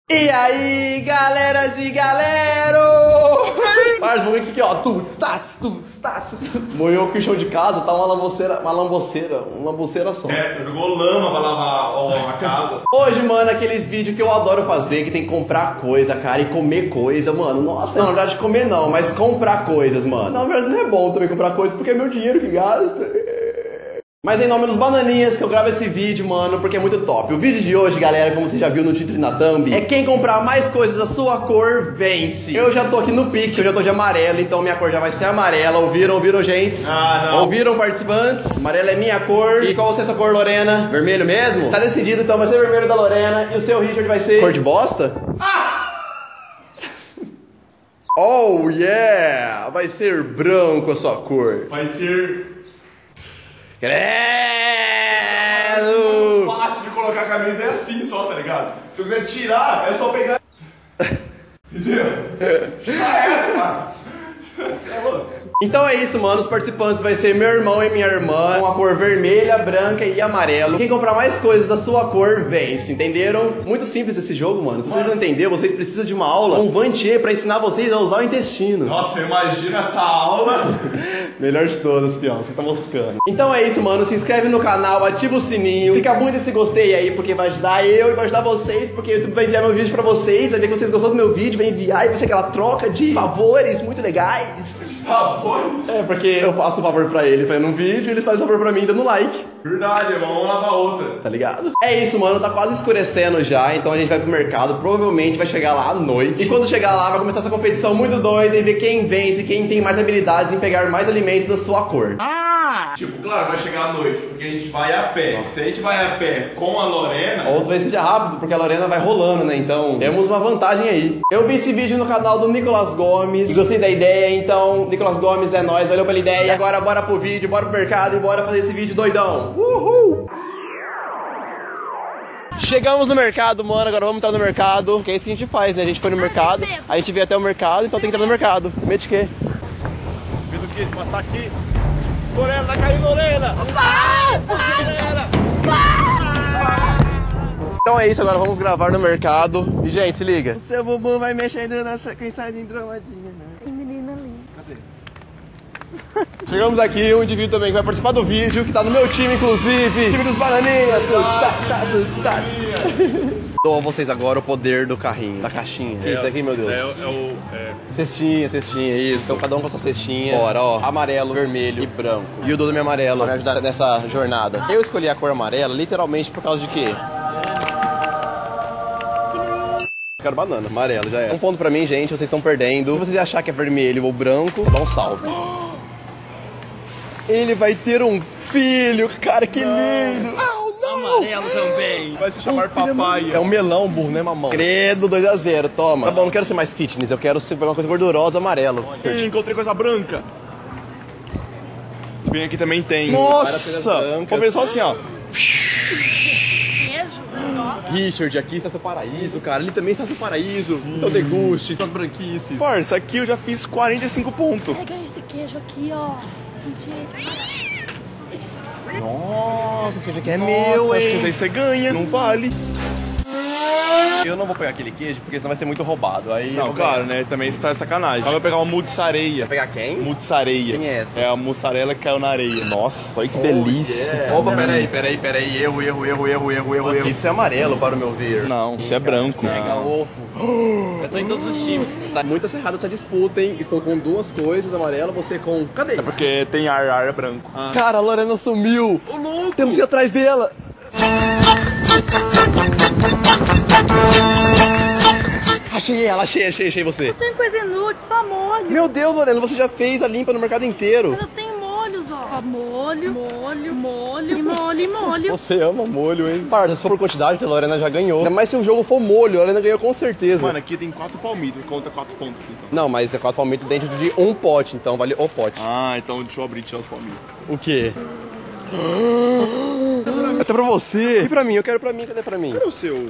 E aí, galeras e galero! Mas vamos ver aqui, ó. Tuts, tats. Moiou aqui o chão de casa, tá uma lamboceira só. É, jogou lama pra lavar a casa. Hoje, mano, aqueles vídeos que eu adoro fazer, que tem que comprar coisa, cara, e comer coisa, mano. Nossa, não, na verdade comer não, mas comprar coisas, mano. Na verdade não é bom também comprar coisas, porque é meu dinheiro que gasta. Mas em nome dos bananinhas que eu gravo esse vídeo, mano, porque é muito top. O vídeo de hoje, galera, como você já viu no título e na thumb, é quem comprar mais coisas da sua cor, vence. Eu já tô aqui no pique, eu já tô de amarelo, então minha cor já vai ser amarela. Ouviram, gente? Ah, não. Ouviram, participantes? Amarela é minha cor. E qual vai ser a sua cor, Lorena? Vermelho mesmo? Tá decidido, então vai ser vermelho da Lorena. E o seu, Richard, vai ser... cor de bosta? Oh, yeah! Vai ser branco a sua cor. Vai ser... Credo! Fácil de colocar a camisa é assim só, tá ligado? Se eu quiser tirar, é só pegar. Entendeu? Já era, mas... Então é isso, mano, os participantes vai ser meu irmão e minha irmã com a cor vermelha, branca e amarelo. Quem comprar mais coisas da sua cor vence, entenderam? Muito simples esse jogo, mano. Se vocês não entenderam, vocês precisam de uma aula com Vantier pra ensinar vocês a usar o intestino. Nossa, imagina essa aula. Melhor de todas, fião, você tá moscando. Então é isso, mano, se inscreve no canal, ativa o sininho, clica muito esse gostei aí, porque vai ajudar eu e vai ajudar vocês, porque o YouTube vai enviar meu vídeo pra vocês, vai ver que vocês gostaram do meu vídeo, vai enviar e vai ser aquela troca de favores muito legais. Favores? É, porque eu faço um favor pra ele fazendo um vídeo e eles fazem um favor pra mim dando like. Verdade, vamos lavar outra. Tá ligado? É isso, mano, tá quase escurecendo já, então a gente vai pro mercado, provavelmente vai chegar lá à noite. E quando chegar lá vai começar essa competição muito doida e ver quem vence, quem tem mais habilidades em pegar mais alimentos da sua cor. Tipo, claro, vai chegar à noite, porque a gente vai a pé. Se a gente vai a pé com a Lorena... Ou talvez seja rápido, porque a Lorena vai rolando, né? Então, temos uma vantagem aí. Eu vi esse vídeo no canal do Nicolas Gomes e gostei da ideia, então, Nicolas Gomes é nóis, valeu pela ideia. E agora bora pro vídeo, bora pro mercado e bora fazer esse vídeo doidão. Uhul! Chegamos no mercado, mano, agora vamos entrar no mercado, que é isso que a gente faz, né? A gente foi no mercado, a gente veio até o mercado, então tem que entrar no mercado. Medo de quê? Medo que passar aqui. Lorena, tá caindo, Lorena! Lorena! Então é isso, agora vamos gravar no mercado. E, gente, se liga. O seu bumbum vai mexendo na sequência de entromadinha, né? Tem menina ali. Cadê? Chegamos aqui, um indivíduo também que vai participar do vídeo, que tá no meu time, inclusive. Time dos bananinhas. Dou a vocês agora o poder do carrinho, da caixinha. Que é isso daqui, meu Deus? Cestinha, isso. Então cada um com a sua cestinha. Bora, ó. Amarelo, vermelho e branco. E o Dudu amarelo pra me ajudar nessa jornada. Eu escolhi a cor amarela literalmente por causa de quê? Quero banana, amarelo, já é. Um ponto pra mim, gente, vocês estão perdendo. Se vocês acharem que é vermelho ou branco, dá um salve. Ele vai ter um filho, cara, que lindo. Amarelo também. Vai se chamar papai. É um melão, burro, não é mamão. Credo, 2-0, toma. Tá bom, não quero ser mais fitness, eu quero ser uma coisa gordurosa, amarelo. Encontrei coisa branca. Se bem aqui também tem. Nossa! Vou ver só assim, ó. Queijo? Nossa. Richard, aqui está seu paraíso, cara. Ali também está seu paraíso. Então deguste, suas branquices. Parça, aqui eu já fiz 45 pontos. Pega esse queijo aqui, ó. Nossa, esse queijo aqui é Nossa, meu, acho hein? que isso aí você ganha. Não vale. Eu não vou pegar aquele queijo, porque senão vai ser muito roubado. Aí eu Não, vou claro, ganhar. né? Também você tá de sacanagem. Agora eu vou pegar uma mussarela. Vai pegar quem? Mussarela. Quem é essa? É a mussarela que caiu na areia. Nossa, olha que delícia. Yeah. Opa, peraí. Erro. Isso é amarelo para o meu ver. Não, isso é branco. Pega ovo. Eu tô em todos os times. Tá muito acirrada essa disputa, hein? Estou com duas coisas, amarelo, você com... Cadê? É porque tem ar é branco. Cara, a Lorena sumiu. Ô, louco. Temos que ir atrás dela. Achei ela, achei você. Tem coisa inútil, só molho. Meu Deus, Lorena, você já fez a limpa no mercado inteiro. Mas eu tenho molhos, ó. Molho. Você ama molho, hein? Parça, se for por quantidade, a Lorena já ganhou. Ainda mais se o jogo for molho, a Lorena ganhou com certeza. Mano, aqui tem 4 palmitos, conta 4 pontos aqui, então. Não, mas é 4 palmitos dentro de um pote, então vale o pote. Ah, então deixa eu abrir e tirar os palmitos. O quê? Até pra você. E pra mim? Eu quero pra mim, cadê pra mim? Cadê o seu?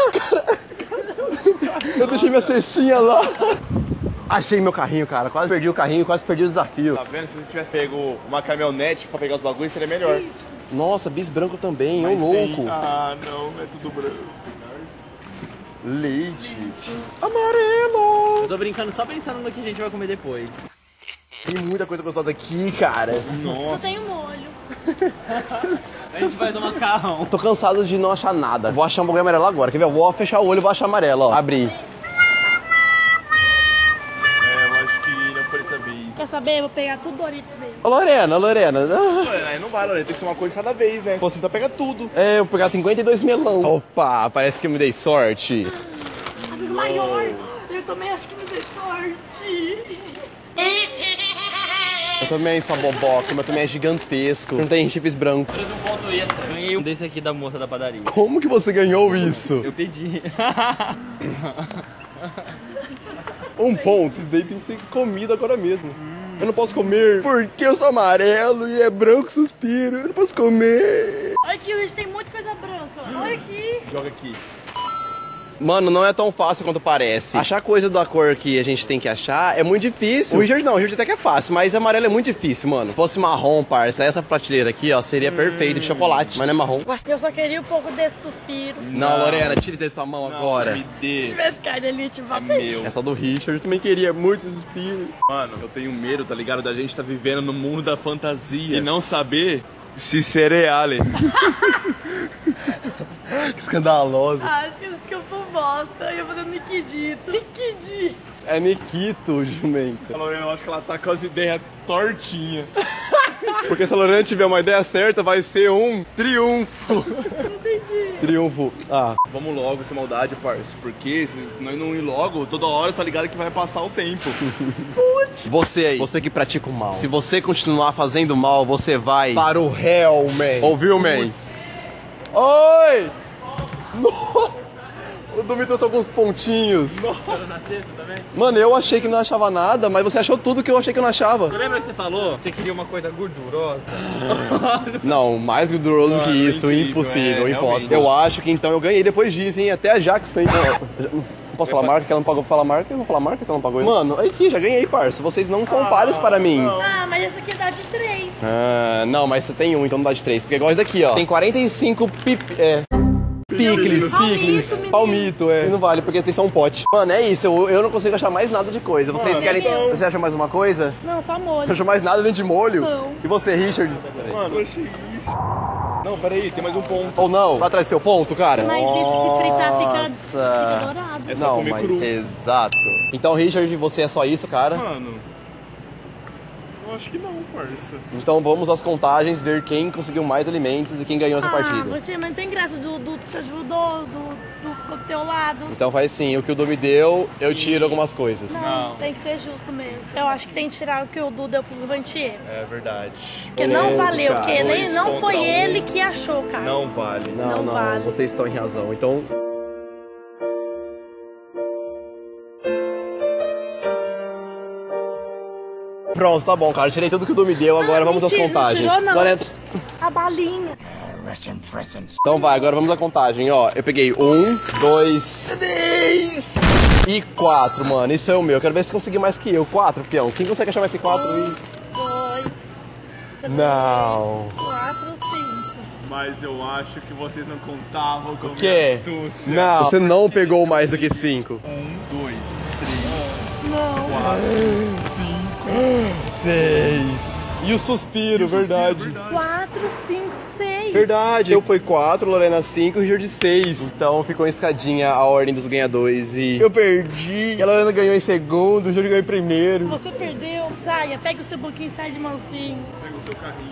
Eu deixei minha cestinha lá. Achei meu carrinho, cara. Quase perdi o carrinho, quase perdi o desafio. Tá vendo? Se eu tivesse pego uma caminhonete pra pegar os bagulhos, seria melhor. Nossa, bis branco também, ô Mas louco. tem... Ah, não, é tudo branco. Leite. Amarelo. Eu tô brincando só pensando no que a gente vai comer depois. Tem muita coisa gostosa aqui, cara. Nossa. Só tem um molho. A gente vai do macarrão. Tô cansado de não achar nada. Vou achar um bagulho amarelo agora. Quer ver? Eu vou fechar o olho e vou achar amarelo, ó. Abrir. Eu acho que não foi dessa vez. Quer saber? Eu vou pegar tudo Doritos mesmo. Ô, Lorena. Aí não vai, Lorena, tem que ser uma coisa de cada vez, né? Se você tá pega tudo. É, eu vou pegar 52 melão. Opa, parece que eu me dei sorte. Amigo maior. Eu também acho que me dei sorte. Eu também sou boboca, mas também é gigantesco. Não tem chips brancos. Eu fiz um ponto extra. Ganhei um desse aqui da moça da padaria. Como que você ganhou isso? Eu pedi. Um ponto. Isso daí tem que ser comido agora mesmo. Eu não posso comer porque eu sou amarelo e é branco suspiro. Eu não posso comer. Olha aqui, hoje tem muita coisa branca. Olha aqui. Joga aqui. Mano, não é tão fácil quanto parece. Achar coisa da cor que a gente tem que achar é muito difícil. O Richard não, o Richard até que é fácil, mas amarelo é muito difícil, mano. Se fosse marrom, parça, essa prateleira aqui, ó, seria perfeito de chocolate, mas não é marrom. Eu só queria um pouco desse suspiro. Não, Lorena, tire isso da sua mão agora. Me Se dê. tivesse caído ali, eu tive É meu. Essa do Richard, eu também queria muito esse suspiro. Mano, eu tenho medo, tá ligado? Da gente tá vivendo no mundo da fantasia e não saber se cereale. Que escandaloso. Acho que isso que eu fui bosta. Eu ia fazer Nikidito. Nikidito. É Nikito, jumenta. A Lorena, eu acho que ela tá com as ideias tortinhas. Porque se a Lorena tiver uma ideia certa, vai ser um triunfo. Entendi. Triunfo. Ah, Vamos logo, sem maldade, parça. Porque se nós não ir logo, toda hora você tá ligado que vai passar o tempo. você aí, você que pratica o mal. Se você continuar fazendo mal, você vai para o hell, man. Ouviu, man? Oi! No... O Du me trouxe alguns pontinhos. Foram na sexta também? Mano, eu achei que não achava nada, mas você achou tudo que eu achei que eu não achava. Você lembra que você falou? Você queria uma coisa gordurosa? Não, mais gorduroso Mano, que isso, incrível, impossível, é, impossível. realmente. Eu acho que então eu ganhei depois disso, hein? Até a Jax tem. Não posso falar marca, que ela não pagou pra falar marca, eu vou falar marca, que ela não pagou. Mano, aqui, já ganhei, parça. Vocês não são pares para mim. Ah, mas essa aqui dá de 3. Ah, não, mas você tem um, então não dá de 3. Porque igual esse daqui, ó. Tem 45 picles, cicles, menino. palmito, é. E não vale, porque tem só um pote. Mano, é isso, eu não consigo achar mais nada de coisa. Vocês querem. então. Você acha mais uma coisa? Não, só Não molho. achou mais nada dentro de molho? Não. E você, Richard? Mano, eu achei isso. Não, peraí, tem mais um ponto. Ou não? Vai atrás do seu ponto, cara? Mas esse se fritar fica Nossa. dourado. É só Não, comer mas cru. exato. Então, Richard, você é só isso, cara? Mano, eu acho que não, parça. Então vamos às contagens, ver quem conseguiu mais alimentos e quem ganhou essa partida. Gutinho, mas não tem graça do te ajudou, do teu lado. Então faz assim, o que o Du me deu, eu tiro algumas coisas. Não, Não. tem que ser justo mesmo. Eu acho que tem que tirar o que o Du deu pro Vantier. É verdade. Porque não Polêmica. valeu, porque nem, Dois não contra foi um. ele que achou, cara. Não vale. Não, Não vale. vocês estão em razão. Então... Pronto, tá bom, cara. Tirei tudo que o Du me deu, agora vamos às mentira, não contagens. tirou, não. Agora... A balinha. Então vai, agora vamos à contagem, ó. Eu peguei 1, 2, 3 e 4, mano. Isso é o meu. Eu quero ver se conseguir mais que eu. 4, peão. Quem consegue achar mais que 4? 2, 3, Não. 4, 5. Mas eu acho que vocês não contavam com a Que? minha astúcia. Não. Você não pegou mais do que 5. 1, 2, Não. 6. E o suspiro, verdade. 4, 5, 6. Verdade. Eu fui 4, Lorena 5 e o Richard 6. Então ficou em escadinha a ordem dos ganhadores e eu perdi. A Lorena ganhou em segundo, o Richard ganhou em primeiro. Você perdeu, saia, pega o seu bloquinho e sai de mansinho. Pega o seu carrinho.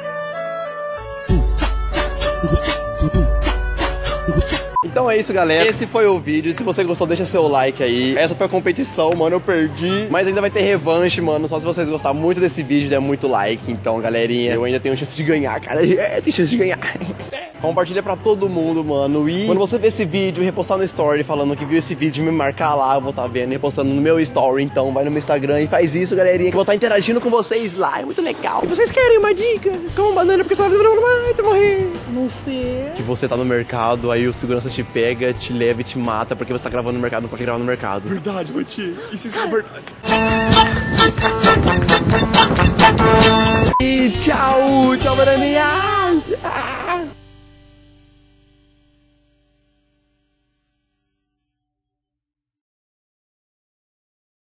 Então é isso, galera. Esse foi o vídeo. Se você gostou, deixa seu like aí. Essa foi a competição, mano. Eu perdi. Mas ainda vai ter revanche, mano. Só se vocês gostarem muito desse vídeo, der muito like. Então, galerinha, eu ainda tenho chance de ganhar, cara. É, tem chance de ganhar. Compartilha pra todo mundo, mano. E quando você ver esse vídeo, repostar no story falando que viu esse vídeo, me marcar lá. Eu vou estar vendo, repostando no meu story. Então vai no meu Instagram e faz isso, galerinha. Que eu vou estar interagindo com vocês lá. É muito legal. E vocês querem uma dica? Como banana, porque você vai morrer. Não sei. Que você tá no mercado, aí o segurança te pega, te leva e te mata porque você tá gravando no mercado, não pode gravar no mercado. Verdade, Mati. Isso é verdade. E tchau, tchau, bananinhas!